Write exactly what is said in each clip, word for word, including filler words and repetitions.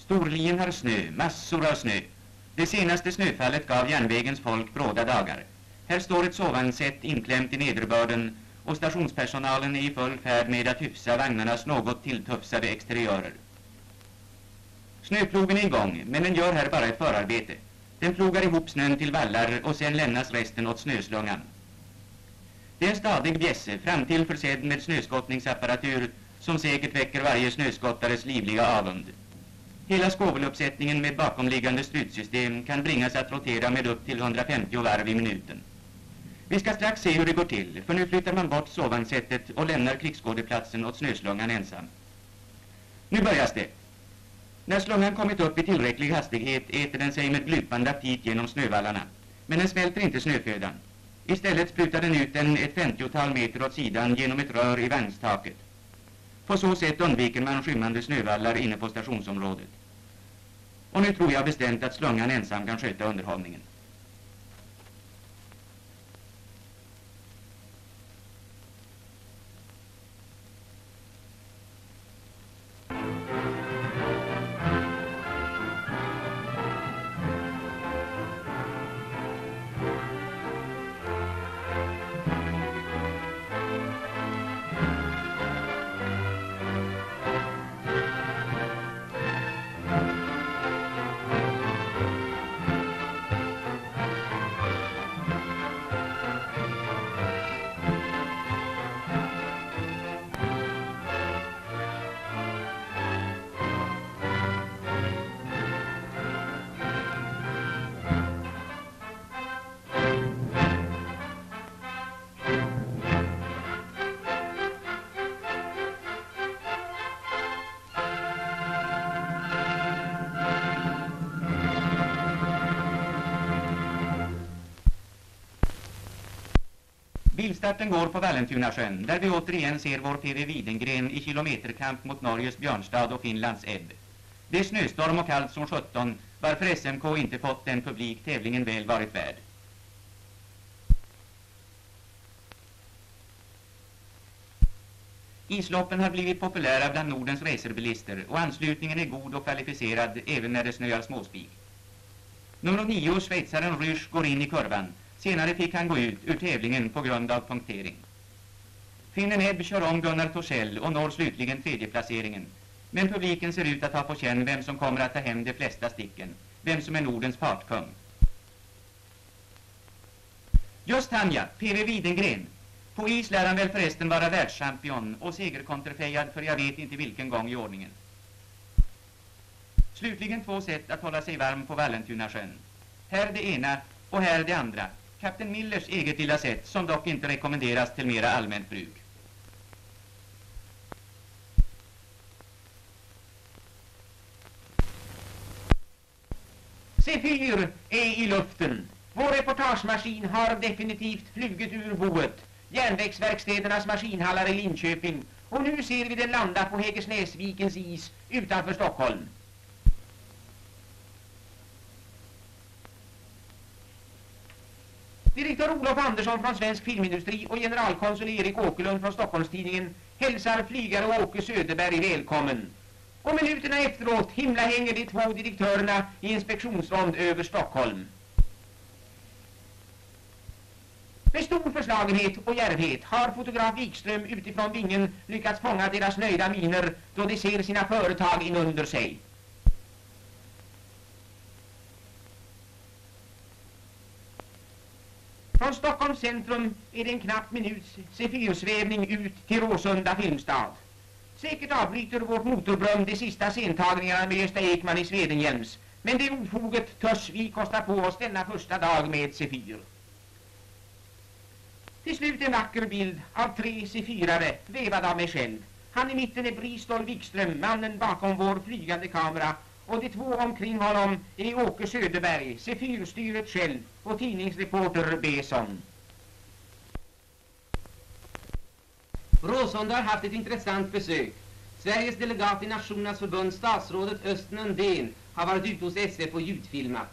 Storlien har snö, massor av snö. Det senaste snöfallet gav järnvägens folk bråda dagar. Här står ett sovvagnssätt inklämt i nederbörden och stationspersonalen är i full färd med att hyfsa vagnarnas något tilltufsade exteriörer. Snöplogen är igång, men den gör här bara ett förarbete. Den plogar ihop snön till vallar och sen lämnas resten åt snöslungan. Det är en stadig bjässe, framtill försedd med snöskottningsapparatur som säkert väcker varje snöskottares livliga avund. Hela skoveluppsättningen med bakomliggande strytsystem kan bringas att rotera med upp till hundrafemtio varv i minuten. Vi ska strax se hur det går till, för nu flyttar man bort sovvagnssättet och lämnar krigsskådeplatsen åt snöslungan ensam. Nu börjas det. När slungan kommit upp i tillräcklig hastighet äter den sig med glupande aptit genom snövallarna. Men den smälter inte snöfödan. Istället sprutar den ut den ett femtiotal meter åt sidan genom ett rör i vagnstaket. På så sätt undviker man skymmande snövallar inne på stationsområdet. Och nu tror jag bestämt att slungan ensam kan sköta underhållningen. Bilstarten går på Vallentunasjön, där vi återigen ser vår P V Widengren i kilometerkamp mot Norges Björnstad och Finlands Ebb. Det är snöstorm och kallt som sjutton, varför S M K inte fått den publik tävlingen väl varit värd. Isloppen har blivit populära bland Nordens racerbilister och anslutningen är god och kvalificerad även när det snöar småspik. Nummer nio, schweizaren Rysch, går in i kurvan. Senare fick han gå ut ur tävlingen på grund av punktering. Finnen Ebb kör om Gunnar Torssell och når slutligen tredjeplaceringen. Men publiken ser ut att ha på känn vem som kommer att ta hem de flesta sticken. Vem som är Nordens fartkung. Just han ja, P V Widengren. På is lär han väl förresten vara världschampion och segerkontrefejad för jag vet inte vilken gång i ordningen. Slutligen två sätt att hålla sig varm på Vallentunasjön. Här det ena och här det andra. Kapten Millers eget lilla sätt som dock inte rekommenderas till mera allmänt bruk. Zephyr är i luften. Vår reportagemaskin har definitivt flugit ur boet. Järnvägsverkstädernas maskinhallar i Linköping. Och nu ser vi den landa på Hägersnäsvikens is utanför Stockholm. Direktör Olof Andersson från Svensk Filmindustri och generalkonsul Erik Åkerlund från Stockholmstidningen hälsar flygare Åke Söderberg välkommen. Och minuterna efteråt himla hänger de två direktörerna i inspektionsrond över Stockholm. Med stor förslagenhet och djärvhet har fotograf Wikström utifrån vingen lyckats fånga deras nöjda miner då de ser sina företag inunder sig. Från Stockholms centrum är det en knapp minuts Zephyrsvävning ut till Råsunda filmstad. Säkert avbryter vårt motorbrum de sista scentagningarna med Gösta Ekman i Swedenhjems, men det ofoget törs vi kosta på oss denna första dag med Zephyr. Till slut en vacker bild av tre Zephyrare, vevad av mig själv. Han i mitten är Bristol Wikström, mannen bakom vår flygande kamera, och de två omkring honom är Åke Söderberg, Zephyr-styret själv och tidningsreporter Besson. Råsunda har haft ett intressant besök. Sveriges delegat i Nationernas förbund, statsrådet Östen Undén, har varit ute hos S F och ljudfilmat.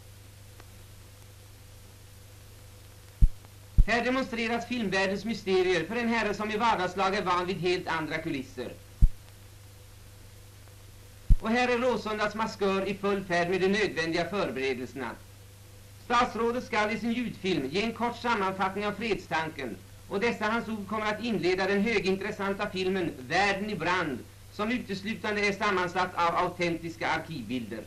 Här demonstreras filmvärldens mysterier för en herre som i vardagslag är van vid helt andra kulisser. Och här är Råsundas maskör i full färd med de nödvändiga förberedelserna. Statsrådet skall i sin ljudfilm ge en kort sammanfattning av fredstanken, och dessa hans ord kommer att inleda den högintressanta filmen Världen i brand, som uteslutande är sammansatt av autentiska arkivbilder.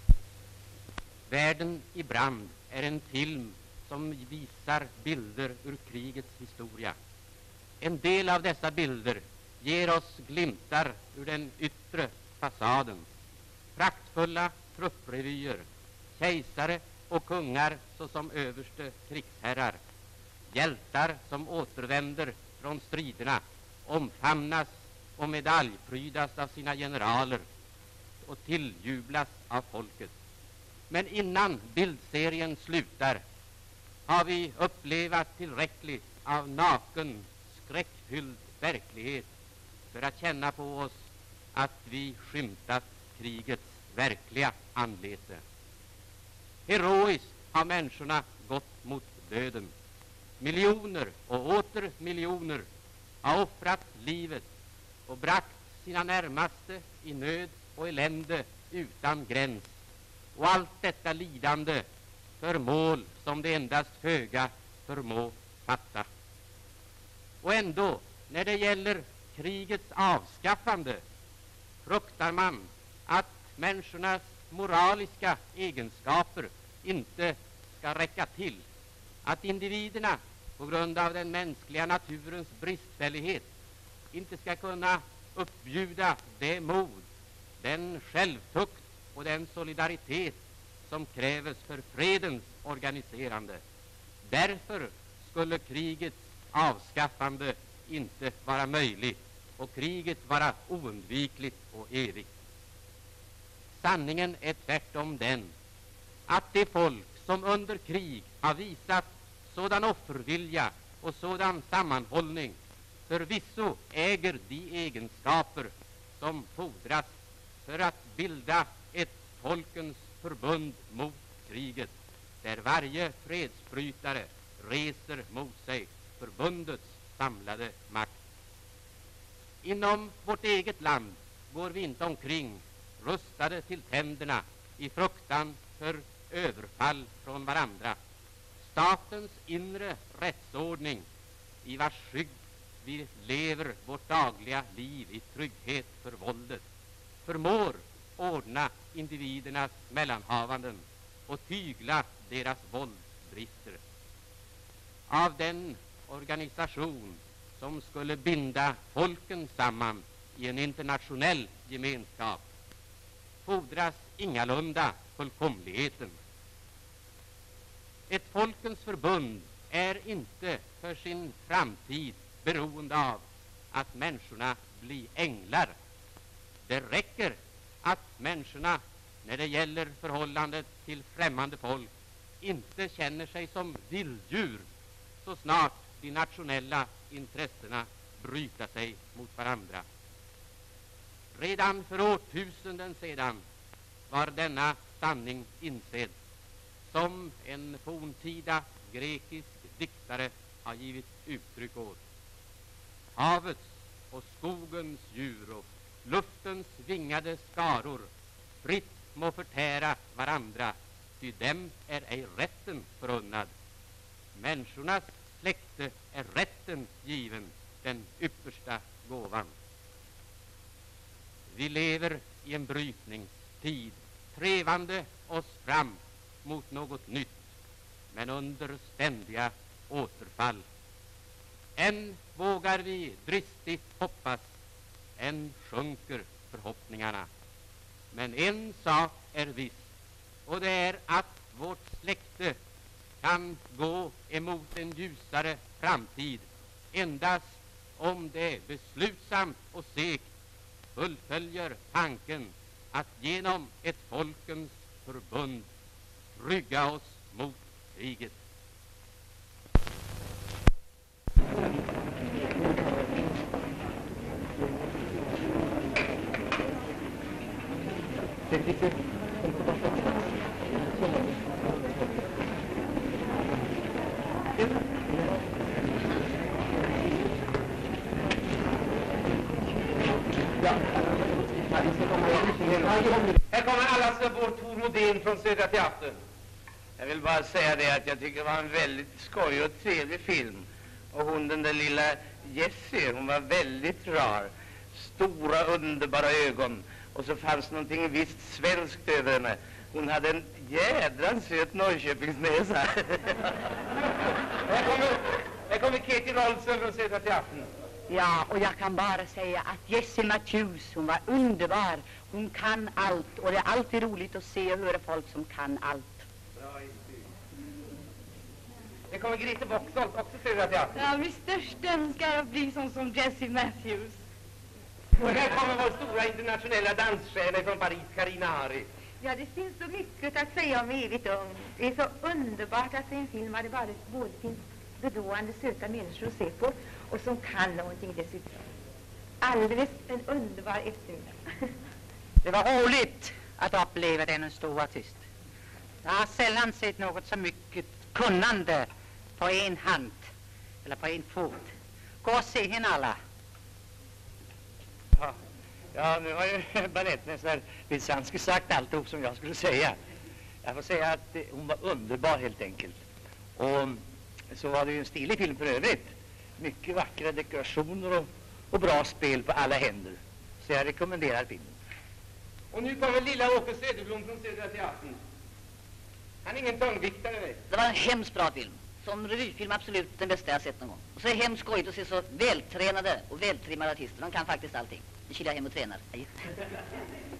Världen i brand är en film som visar bilder ur krigets historia. En del av dessa bilder ger oss glimtar ur den yttre fasaden. Praktfulla trupprevyer, kejsare och kungar såsom överste krigsherrar, hjältar som återvänder från striderna, omfamnas och medaljprydas av sina generaler och tilljublas av folket. Men innan bildserien slutar har vi upplevat tillräckligt av naken, skräckfylld verklighet för att känna på oss att vi skymtat krigets verkliga anlete. Heroiskt har människorna gått mot döden. Miljoner och åter miljoner har offrat livet och bragt sina närmaste i nöd och elände utan gräns. Och allt detta lidande för mål som det endast föga förmå fatta. Och ändå, när det gäller krigets avskaffande, fruktar man att människornas moraliska egenskaper inte ska räcka till, att individerna på grund av den mänskliga naturens bristfällighet inte ska kunna uppbjuda det mod, den självtukt och den solidaritet som krävs för fredens organiserande. Därför skulle krigets avskaffande inte vara möjligt och kriget vara oundvikligt och evigt. Sanningen är tvärtom den att det folk som under krig har visat sådan offervilja och sådan sammanhållning förvisso äger de egenskaper som fordras för att bilda ett folkens förbund mot kriget, där varje fredsbrytare reser mot sig förbundets samlade makt. Inom vårt eget land går vi inte omkring rustade till tänderna i fruktan för överfall från varandra. Statens inre rättsordning, i vars skygg vi lever vårt dagliga liv i trygghet för våldet, förmår ordna individernas mellanhavanden och tygla deras våldsbrister. Av den organisation som skulle binda folken samman i en internationell gemenskap fordras ingalunda fullkomligheten. Ett folkens förbund är inte för sin framtid beroende av att människorna blir änglar. Det räcker att människorna, när det gäller förhållandet till främmande folk, inte känner sig som vilddjur så snart de nationella intressena bryter sig mot varandra. Redan för årtusenden sedan var denna sanning insedd, som en forntida grekisk diktare har givit uttryck åt. Havets och skogens djur och luftens vingade skaror fritt må förtära varandra, ty dem är ej rätten förunnad. Människornas släkte är rätten given, den yppersta gåvan. Vi lever i en brytningstid, trevande oss fram mot något nytt, men under ständiga återfall. Än vågar vi dristigt hoppas, än sjunker förhoppningarna. Men en sak är viss, och det är att vårt släkte kan gå emot en ljusare framtid endast om det beslutsamt och segt fullföljer tanken att genom ett folkens förbund rygga oss mot kriget. Här kommer allas vår Tor Modén från Södra Teatern. Jag vill bara säga det att jag tycker det var en väldigt skojig och trevlig film. Och hon, den där lilla Jessie, hon var väldigt rar. Stora underbara ögon. Och så fanns någonting visst svenskt över henne. Hon hade en jädra söt Norrköpingsnäsa. Här kommer, här kommer Katie Rolfsson från Södra Teatern. Ja, och jag kan bara säga att Jessie Matthews, hon var underbar. Hon kan allt, och det är alltid roligt att se och höra folk som kan allt. Det kommer Grete Boxholt, också Södra Teatern. Ja, min största önskan är att bli sån som Jessie Matthews. Och här kommer vår stora internationella dansstjärna från Paris, Carina Hari. Ja, det finns så mycket att säga om Evigt ung. Det är så underbart att se en film där det bara både finns bedående söta människor att se på och som kan någonting dessutom. Alldeles en underbar eftermiddag. Det var roligt att uppleva den en stor artist. Jag har sällan sett något så mycket kunnande på en hand eller på en fot. Gå och se henne alla. Ja, ja nu har ju balettmästare Wilczanski sagt alltihop som jag skulle säga. Jag får säga att eh, hon var underbar helt enkelt. Och så var det ju en stilig film för övrigt. Mycket vackra dekorationer och, och bra spel på alla händer. Så jag rekommenderar filmen. Och nu kommer lilla Åke Söderblom från Södra Teatern. Han är ingen tungviktare. Det var en hemskt bra film. Som revyfilm absolut den bästa jag sett någon gång. Och så är det hemskt skojigt att se så vältränade och vältrimmade artister. De kan faktiskt allting. Nu kilar jag hem och tränar.